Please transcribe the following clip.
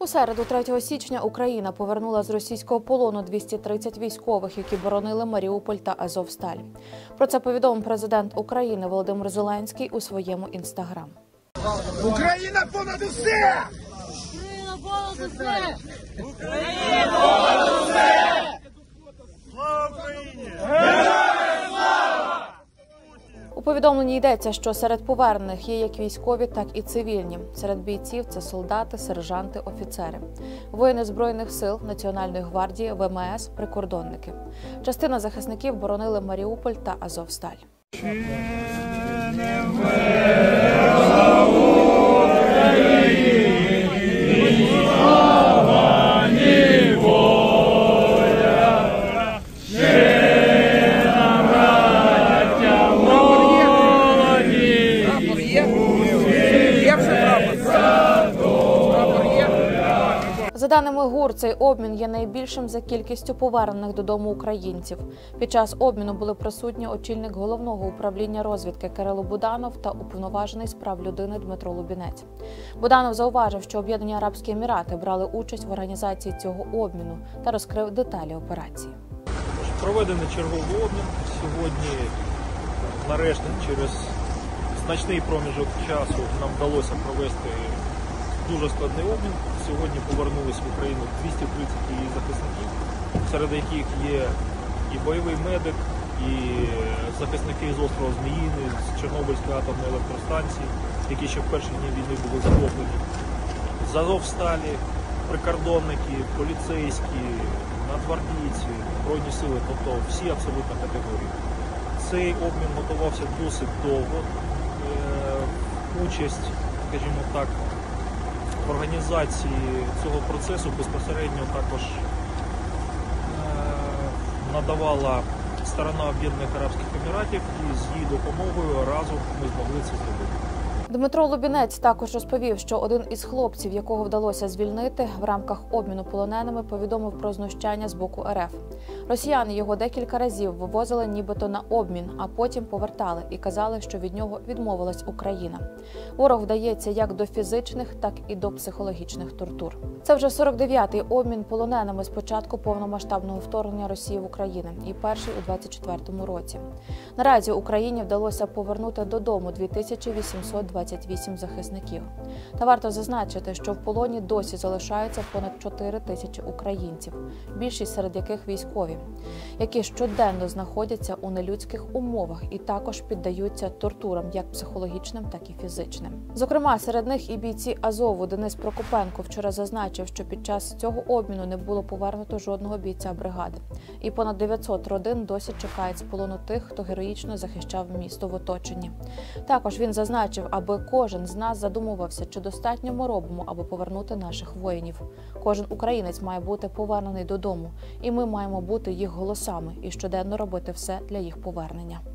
У середу, 3 січня, Україна повернула з російського полону 230 військових, які боронили Маріуполь та Азовсталь. Про це повідомив президент України Володимир Зеленський у своєму інстаграм. Україна понад усе! Україна понад усе! Україна понад усе! Слава Україні! У повідомленні йдеться, що серед повернених є як військові, так і цивільні. Серед бійців – це солдати, сержанти, офіцери. Воїни Збройних сил, Національної гвардії, ВМС, прикордонники. Частина захисників боронили Маріуполь та Азовсталь. За даними ГУР, цей обмін є найбільшим за кількістю повернених додому українців. Під час обміну були присутні очільник Головного управління розвідки Кирило Буданов та уповноважений з прав людини Дмитро Лубінець. Буданов зауважив, що Об'єднані Арабські Емірати брали участь в організації цього обміну та розкрив деталі операції. Проведений черговий обмін. Сьогодні, нарешті, через значний проміжок часу нам вдалося провести дуже складний обмін. Сьогодні повернулись в Україну 230 її захисників, серед яких є і бойовий медик, і захисники з острова Зміїний, з Чорнобильської атомної електростанції, які ще в перші дні війни були захоплені. З Азовсталі, прикордонники, поліцейські, нацгвардійці, збройні сили, тобто всі абсолютно категорії. Цей обмін готувався досить довго. Участь, скажімо так, в організації цього процесу безпосередньо також надавала сторона Об'єднаних Арабських Еміратів, і з її допомогою разом ми змогли це зробити. Дмитро Лубінець також розповів, що один із хлопців, якого вдалося звільнити, в рамках обміну полоненими повідомив про знущання з боку РФ. Росіяни його декілька разів вивозили нібито на обмін, а потім повертали і казали, що від нього відмовилась Україна. Ворог вдається як до фізичних, так і до психологічних тортур. Це вже 49-й обмін полоненими з початку повномасштабного вторгнення Росії в Україну і перший у 24-му році. Наразі Україні вдалося повернути додому 2828 захисників. Та варто зазначити, що в полоні досі залишаються понад 4 тисячі українців, більшість серед яких військові, які щоденно знаходяться у нелюдських умовах і також піддаються тортурам як психологічним, так і фізичним. Зокрема, серед них і бійці Азову. Денис Прокопенко вчора зазначив, що під час цього обміну не було повернуто жодного бійця бригади. І понад 900 родин досі чекають з полону тих, хто героїчно захищав місто в оточенні. Також він зазначив, аби кожен з нас задумувався, чи достатньо ми робимо, аби повернути наших воїнів. Кожен українець має бути повернений додому, і ми маємо бути їх голосами і щоденно робити все для їх повернення.